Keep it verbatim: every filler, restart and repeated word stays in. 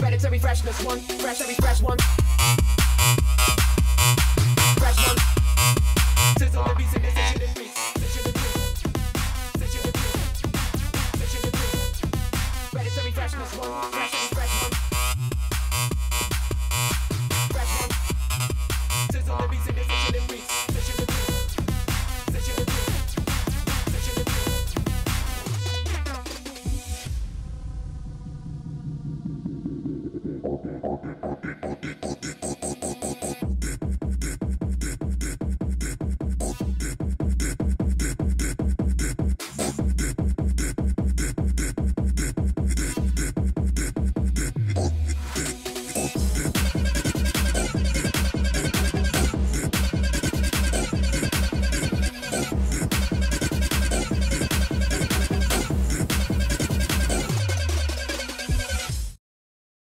Ready to refresh this one. Fresh and refresh one. Fresh one. Sizzle the beats in this session and beats. Session and beats. Session and beats. Session and beats. Ready to refresh this one. Fresh and refresh one. Fresh one. Sizzle the beats in this session and beats. Session and beats. Session and beats. Session and beats. Hold it, hold it, hold it, hold it.